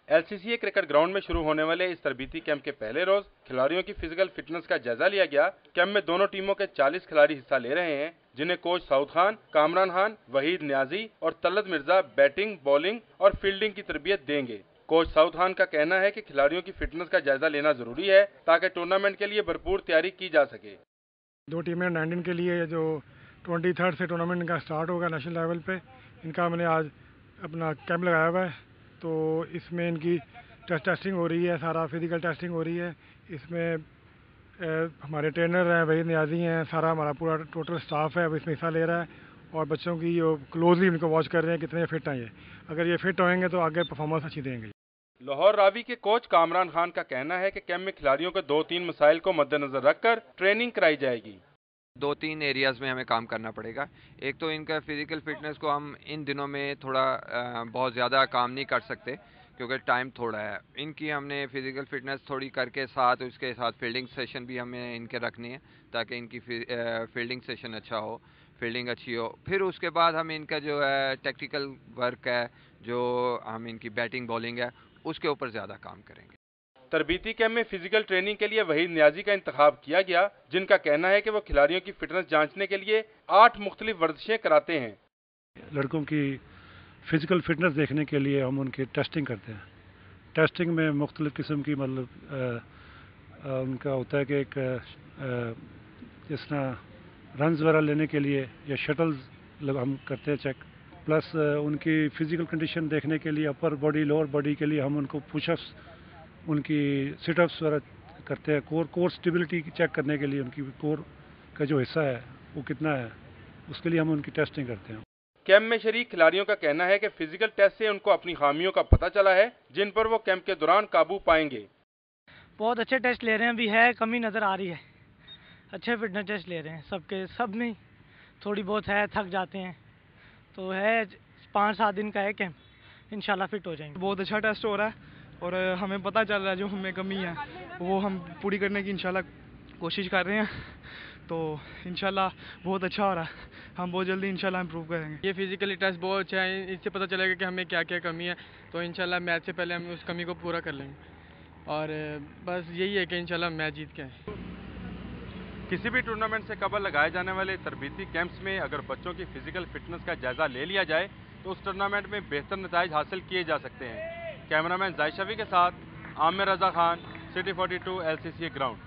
LCCA cricket ground में शुरू होने वाले इस तरबीती कैंप के पहले रोज खिलाड़ियों की फिजिकल फिटनेस का जायजा लिया गया। कैंप में दोनों टीमों के 40 खिलाड़ी हिस्सा ले रहे हैं, जिन्हें कोच सऊद खान, कामरान खान, वहीद नियाजी और तलत मिर्जा बैटिंग, बॉलिंग और फील्डिंग की तरबियत देंगे। कोच सऊद खान का कहना है कि खिलाड़ियों की फिटनेस का जायजा लेना जरूरी है ताकि टूर्नामेंट के लिए भरपूर तैयारी की जा सके। दो टीमें 19 के लिए जो 23 से टूर्नामेंट का स्टार्ट होगा नेशनल लेवल पे, इनका हमने आज अपना कैंप लगाया हुआ है। तो इसमें इनकी टेस्टिंग हो रही है, सारा फिजिकल टेस्टिंग हो रही है। इसमें हमारे ट्रेनर हैं, वहीद नियाजी हैं, सारा हमारा पूरा टोटल स्टाफ है, अब इसमें हिस्सा ले रहा है और बच्चों की जो क्लोजली इनको वॉच कर रहे हैं कितने फिट हैं ये। अगर ये फिट होंगे तो आगे परफॉर्मेंस अच्छी देंगे। लाहौर रावी के कोच कामरान खान का कहना है कि कैंप में खिलाड़ियों को 2-3 मसाइल को मद्देनजर रखकर ट्रेनिंग कराई जाएगी। 2-3 एरियाज़ में हमें काम करना पड़ेगा। एक तो इनका फिजिकल फिटनेस को हम इन दिनों में थोड़ा बहुत ज़्यादा काम नहीं कर सकते क्योंकि टाइम थोड़ा है। इनकी हमने फिजिकल फिटनेस थोड़ी करके उसके साथ फील्डिंग सेशन भी हमें इनके रखनी है ताकि इनकी फील्डिंग सेशन अच्छा हो, फील्डिंग अच्छी हो। फिर उसके बाद हम इनका जो है टेक्निकल वर्क है, जो हम इनकी बैटिंग बॉलिंग है, उसके ऊपर ज़्यादा काम करेंगे। तरबीती कैंप में फिजिकल ट्रेनिंग के लिए वहीद नियाजी का इंतखाब किया गया, जिनका कहना है कि वो खिलाड़ियों की फिटनेस जांचने के लिए 8 मुख्तलिफ वर्जिशें कराते हैं। लड़कों की फिजिकल फिटनेस देखने के लिए हम उनकी टेस्टिंग करते हैं। टेस्टिंग में मुख्तलिफ किस्म की मतलब उनका होता है कि एक जिस तरह रन्स वगैरह लेने के लिए या शटल्स हम करते हैं चेक, प्लस उनकी फिजिकल कंडीशन देखने के लिए अपर बॉडी लोअर बॉडी के लिए हम उनको पुशअप्स, उनकी सिटअप्स वगैरह करते हैं। कोर स्टेबिलिटी चेक करने के लिए उनकी कोर का जो हिस्सा है वो कितना है, उसके लिए हम उनकी टेस्टिंग करते हैं। कैंप में शरीक खिलाड़ियों का कहना है कि फिजिकल टेस्ट से उनको अपनी खामियों का पता चला है, जिन पर वो कैंप के दौरान काबू पाएंगे। बहुत अच्छे टेस्ट ले रहे हैं, अभी है कमी नज़र आ रही है। अच्छे फिटनेस टेस्ट ले रहे हैं, सब में थोड़ी बहुत है, थक जाते हैं तो है। 5-7 दिन का है कैंप, इंशाल्लाह फिट हो जाएंगे। बहुत अच्छा टेस्ट हो रहा है और हमें पता चल रहा है जो हमें कमी है वो हम पूरी करने की इंशाल्लाह कोशिश कर रहे हैं। तो इंशाल्लाह बहुत अच्छा हो रहा है, हम बहुत जल्दी इंशाल्लाह इम्प्रूव करेंगे। ये फिजिकली टेस्ट बहुत अच्छा है, इससे पता चलेगा कि हमें क्या क्या कमी है। तो इंशाल्लाह मैच से पहले हम उस कमी को पूरा कर लेंगे और बस यही है कि इंशाल्लाह मैच जीत के आए। किसी भी टूर्नामेंट से कबल लगाए जाने वाले तरबीती कैंप्स में अगर बच्चों की फिजिकल फिटनेस का जायजा ले लिया जाए तो उस टूर्नामेंट में बेहतर नताइज हासिल किए जा सकते हैं। कैमरामैन जायद शफी के साथ Amir Raza Khan, city 42 LCCA ground.